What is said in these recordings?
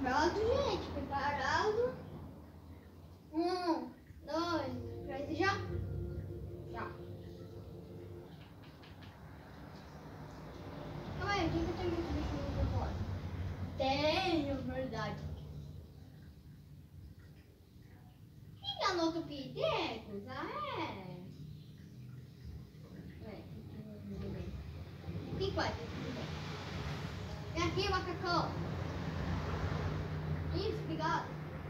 Pronto, gente. Preparado. 1, 2, 3 e já. Já. Calma aí, quem que tem muito bicho no microfone? Tenho, verdade. Quem enganou o Pitecos? Ah, é. Quem vai? Vem aqui, macacão. Isso, obrigado.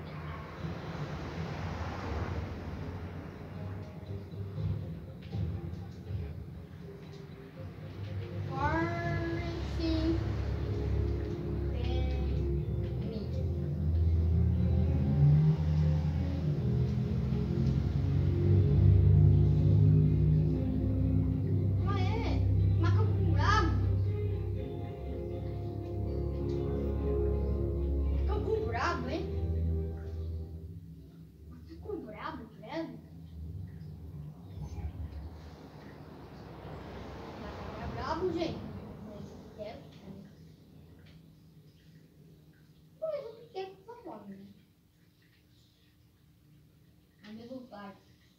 Gente, pois eu fiquei com essa fome, né? A mesma parte.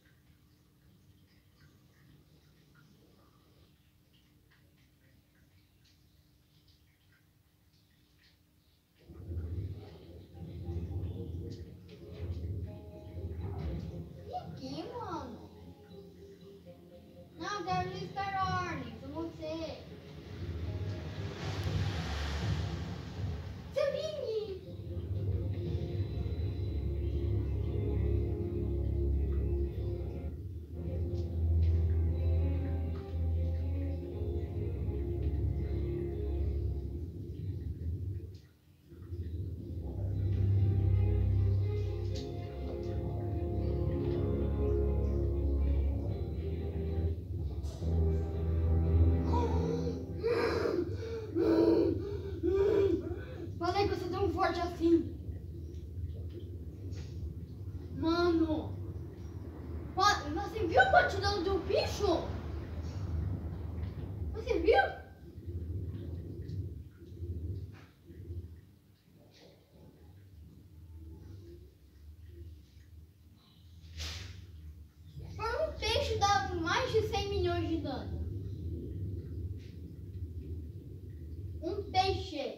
E aqui, mano? Não, quero listar ordem pra você. Falei que você é tão forte assim. Mano. Você viu a quantidade do bicho? Você viu? Por um peixe dá mais de 100 milhões de dano. Um peixe.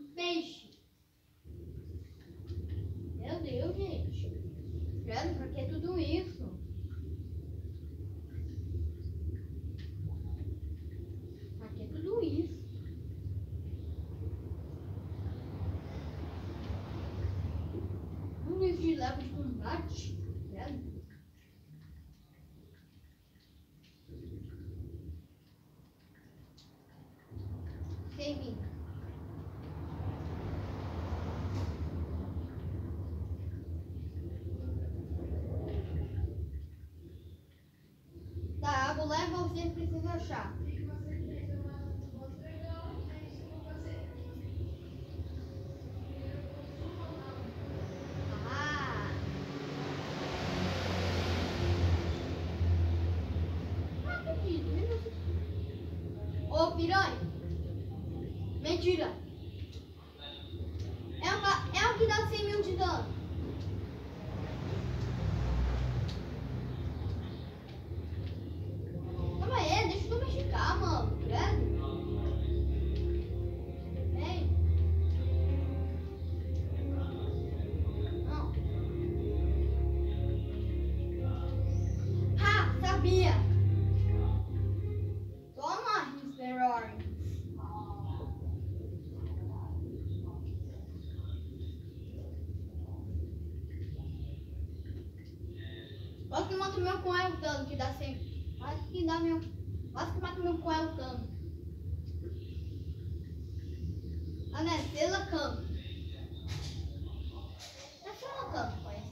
Meu Deus, gente. Credo, pra que tudo isso? Pra que tudo isso? Um livro de leva de combate? Credo. Quem Tá, eu levo você precisa achar. Ô, piranha. Mentira. É o que dá 100 mil de dano. Calma aí, deixa eu domesticar, mano. Credo. Vem. Não. Ha, sabia. Toma, Mr. Orange. Quase que mata o meu coelho dano, que dá 100. Quase que mata o meu coelho dano. Ah, né? Pela cama. É pela cama, pai.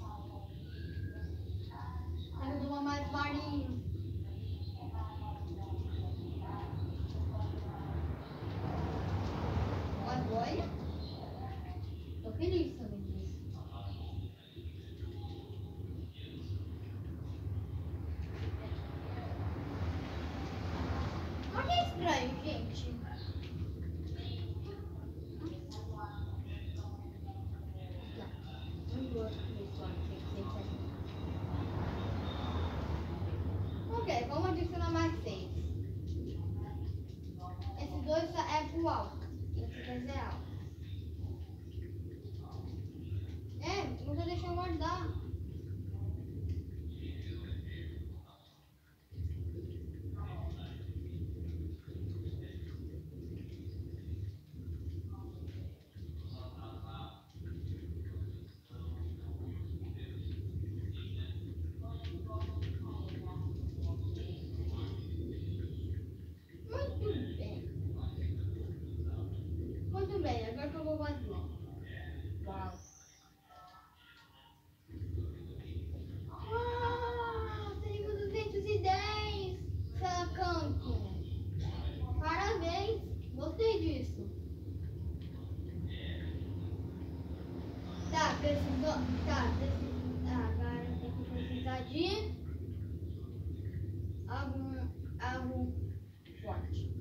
Temos uma mais marinha. Olha. Tô feliz também disso. Olha que estranho, gente. guardar. Muito bem. Muito bem, agora que eu vou fazer. Uau. Tenho 210, Salacanto. Parabéns, gostei disso. Tá, precisou. Agora tem que precisar de algo forte.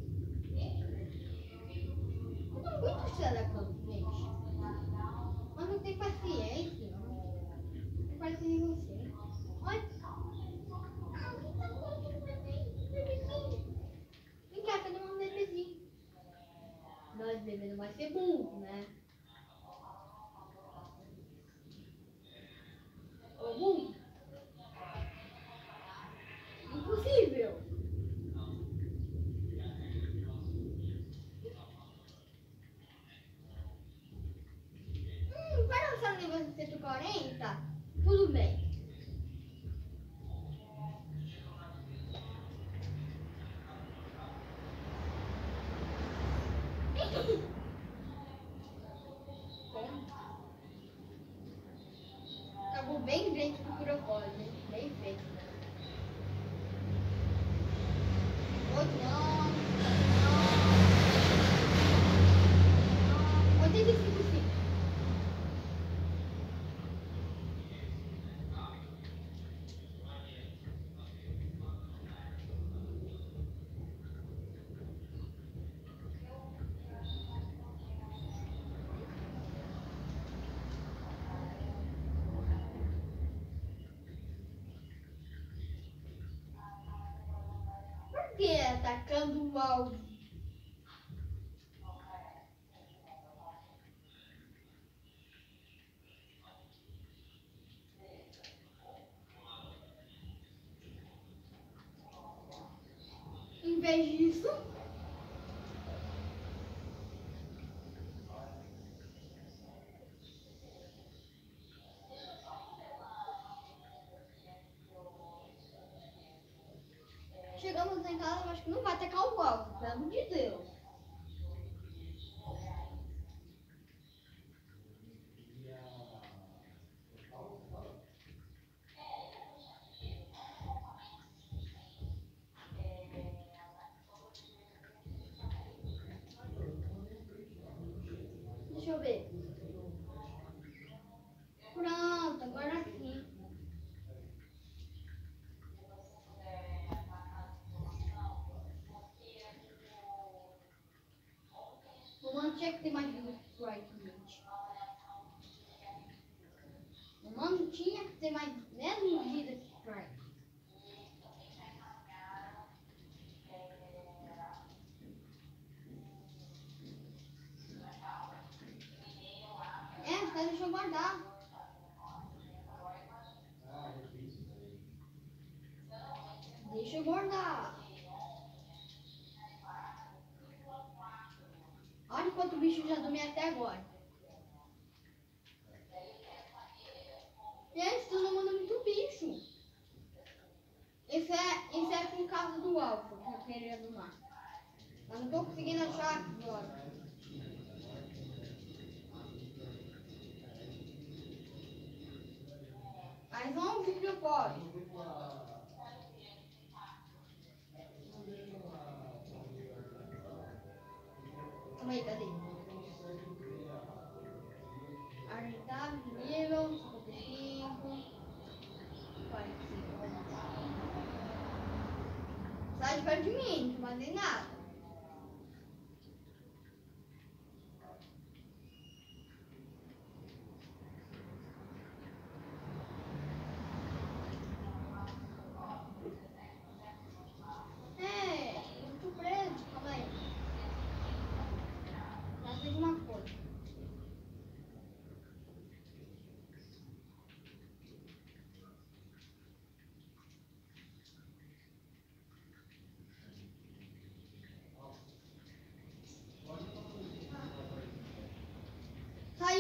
Eu não aguento Salacanto, gente. Mas não tem paciência. Não parece nem você. Olha. Vem cá, cadê um bebezinho? Nós bebê não vai ser burro, né? Ô, burro. Impossível. Vai lançar o nível 140? Tudo bem. Acabou bem dentro do pirocóide, hein? Bem feito. Outro não. Não. 85 sim. Por que atacando o alvo? Em vez disso, chegamos em casa, mas acho que não vai atacar o alvo, pelo amor de Deus. Deixa eu ver. Pronto, agora sim. O mano tinha que ter mais vida que Strike, gente. O mano tinha que ter mais menos vida que Strike. Deixa eu guardar. Deixa eu guardar. Olha quanto bicho já dormi até agora. Gente, todo mundo é muito bicho. Isso é por causa do alfa que eu queria do mar. Mas não tô conseguindo achar agora. Mas vamos ver que eu posso. Calma aí, cadê? Agitar, nível, 55, 45. Sai de perto de mim, não mandei nada. Eu tô preso, calma aí. Já sei de uma coisa.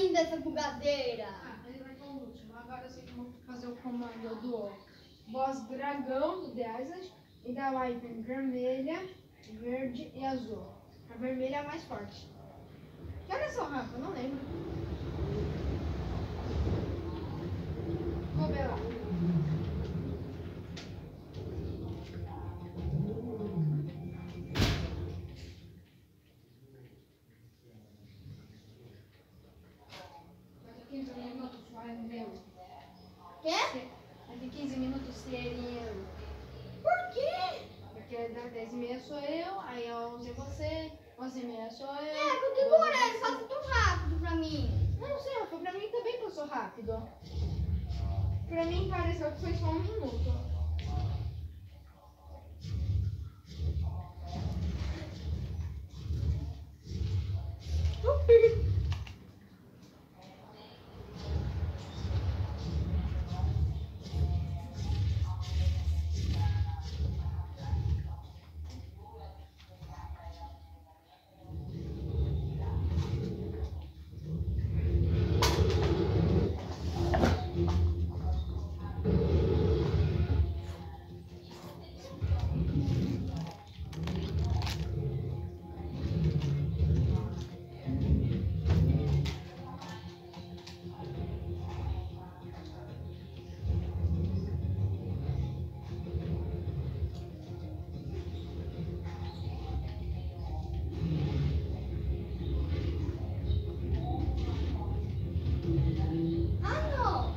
ainda essa bugadeira. Ah, ele vai para o último. Agora eu sei que eu vou fazer o comando do boss dragão do The Island e da item vermelha, verde e azul. A vermelha é a mais forte. Que horas são, Rafa? Eu não lembro. Vou ver lá. Daqui 15 minutos vai meu. Quê? Daqui 15 minutos seria eu. Por quê? Porque das 10h30 sou eu, aí 11 é você, 11h30 sou eu. É, continua, né? Faça tão rápido pra mim. Não sei, Rafa, pra mim também passou rápido. Pra mim pareceu que foi só 1 minuto. Ah, não.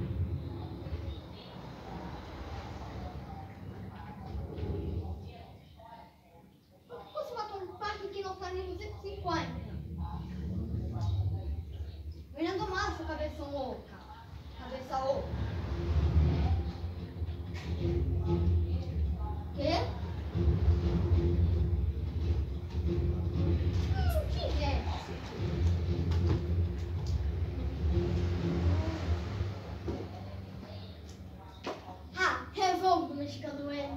Por que você matou um parque que não tá nem 250? Fernando Massa, cabeça louca. Cabeça louca. Quê? Que é? Ah, revolvo mexicano ele.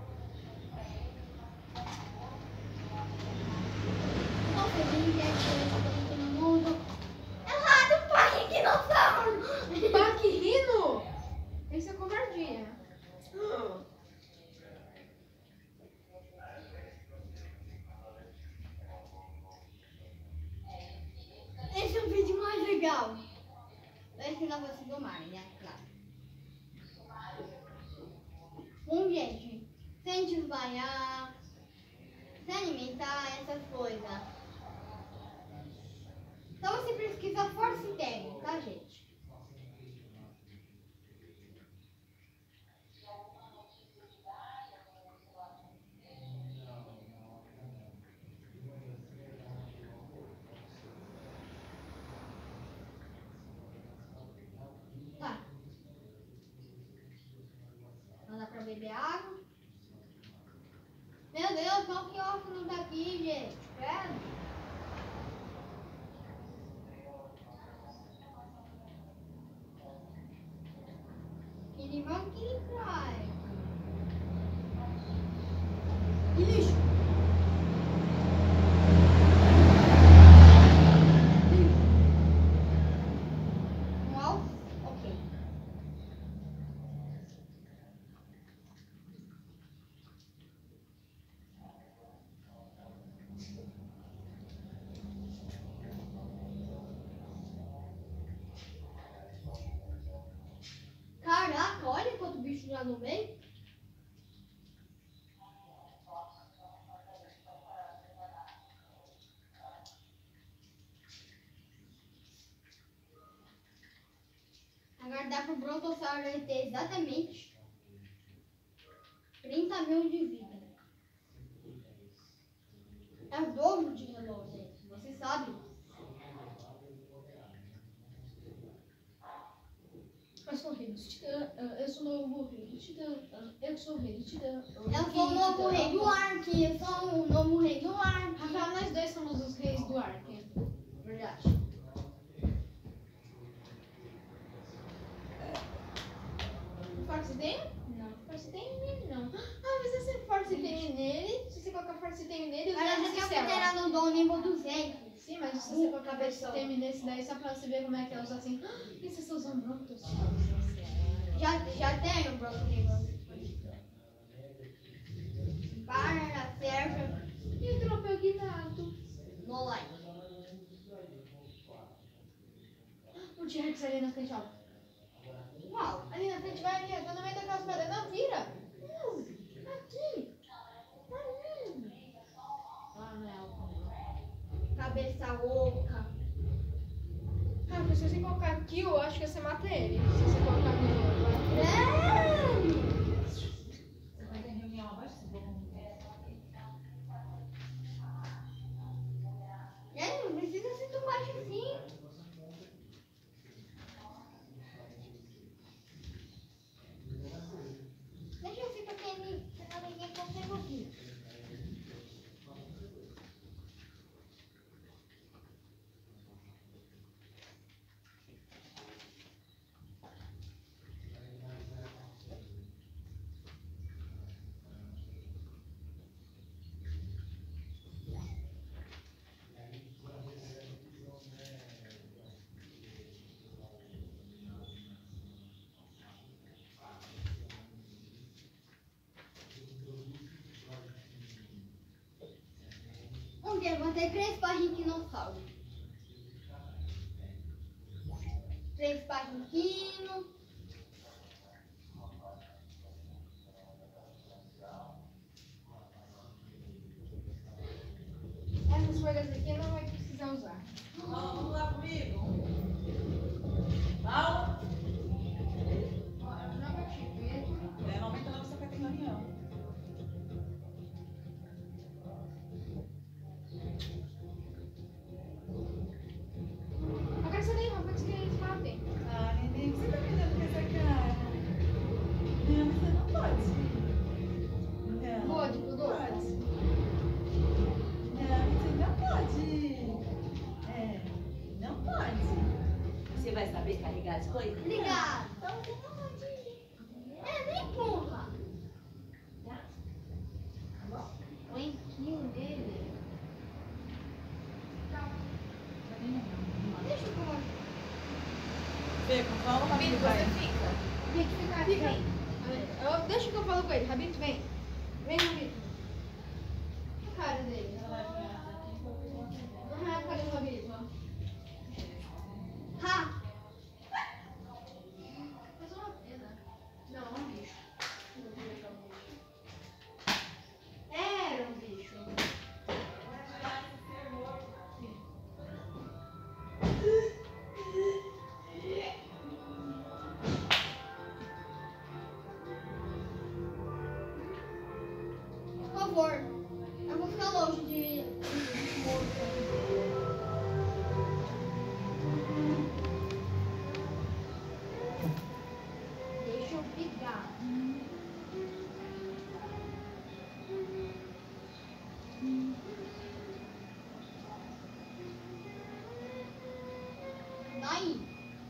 Não feliz, gente, todo mundo. Errado, pai, dinossauro! Parque Rino? Isso é covardia. Esse é o vídeo mais legal. Vai ensinar você do mar, né? Claro. Bom, gente, sem desmaiar, se alimentar, essas coisas. Então você pesquisa força interna, tá, gente? Tá. Não dá pra beber água. Meu Deus, qual que óculos daqui, gente? Credo. Que limão que ele traz. Que lixo. Um alvo? Ok. Caraca, olha quanto bicho já no meio. Agora dá pro brontossauro ter exatamente 30 mil de vida. É o dobro de relógio, você sabe. Eu sou o rei dos titãs, eu sou o novo rei dos titãs, eu sou o rei dos titãs. Eu sou o novo rei do Ark, eu sou o novo rei do Ark. Rafael, nós dois somos os reis do Ark. Verdade. Force tem? Não. Force tem nele? Não. Ah, mas esse Force tem nele. Se você colocar Force tem nele, os Agora olhos já se tem o veterano do nível 200. Sim, mas se você colocar BSTM nesse daí, só pra você ver como é que é usar assim. E vocês estão usando Broncos? Já tenho Broncos. Barra, Sérgio, E o troféu guinado? no like. O T-Rex ali na frente, ó. Uau, Ali na frente, vai ali, tá no meio daquelas pedras. Não, vira! Aqui! Ali! Ah, não é algo. cabeça oca. Cara, se você colocar aqui, eu acho que você mata ele. Se você colocar no... Você vai ter reunião abaixo? Você vai Gente, não precisa ser tão baixo assim. Deixa eu ver pequenininho, senão ninguém consegue ouvir. Um dia vão ter 3 parrinquinossauro. 3 parrinquinos. Essas folhas aqui não vai precisar usar. Vamos lá comigo? Paulo? Não vai tipo, É, aumenta lá você vai ter reunião. eu quero saber, não pode que eles matem. Ah, neném, o que você tá fazendo com essa cara? Não, você não pode. Não. Pode, tudo? Pode. Não, você não pode. É, não pode. Você vai saber carregar as coisas? Obrigada. Então você não pode ir. Nem empurra. Tá bom? O empinho dele. Deixa eu colocar. Vê, com qual Rabito, vai? você fica. Rabito, fica. Deixa que eu falo com ele. Rabito, vem. Vem, Rabito. A cara dele. Ah, cadê o Rabito? Ha! Mas é uma pena. Não, é um bicho. Era um bicho. Por favor, eu vou ficar longe de deixa eu pegar. Daí.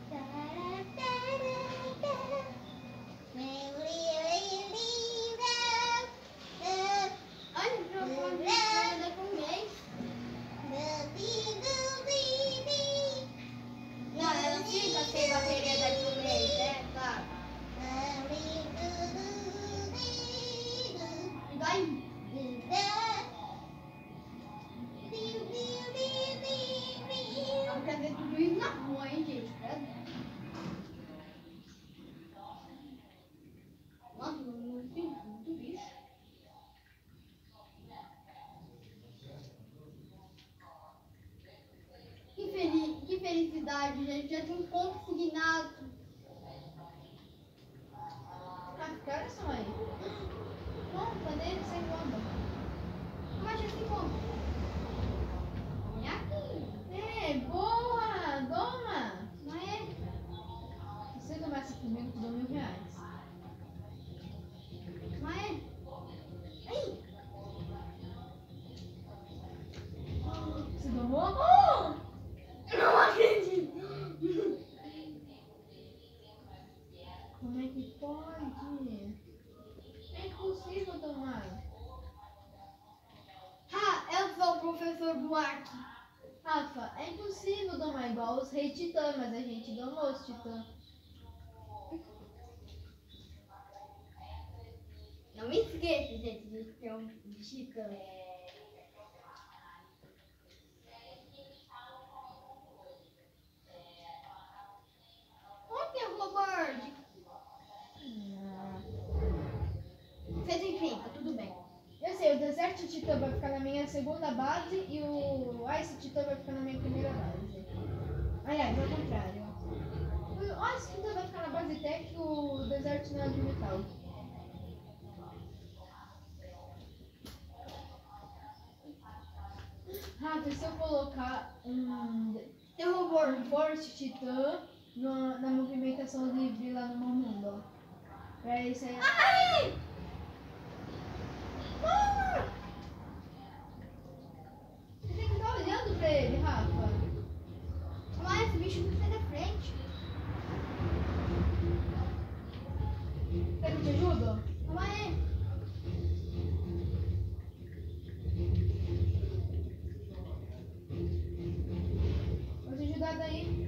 Olha, trocou de escada com um mês. Não, ela fica sem bateria daqui um mês, né? Claro. E daí? Eu quero ver tudo isso na rua, hein, gente? Credo. Nossa, não tem muito bicho. Que felicidade, gente. Já tem um consignado. Ah, que horas são aí? Não, cadê ele sem bomba? Mas já se compra. É aqui. É, boa! Toma! Não é? Você começa comigo por R$2.000. Não é? Ai! Você tomou? Eu não acredito. Como é que pode? É impossível tomar. Ah, eu sou o professor Duarte. Ah, igual os Rei Titã, mas a gente domou os Titã. Não me esqueça, gente, de ter um titã. Onde é o Robert? Vocês enfrentam, tudo bem. Eu sei, o Desert Titã vai ficar na minha segunda base e o Ice Titã vai ficar na minha primeira base. Aliás, ao contrário. O Ice Titã vai ficar na base Tech e o Desert na de metal. Rafa, se eu colocar Tem o Robert. um Force Titã na movimentação livre lá no meu mundo. Pra isso aí. Ai! Ah! Você tem que estar olhando pra ele, Rafa. Mas esse bicho não sai da frente. Quer que eu te ajudo? Calma aí. Vou te ajudar daí.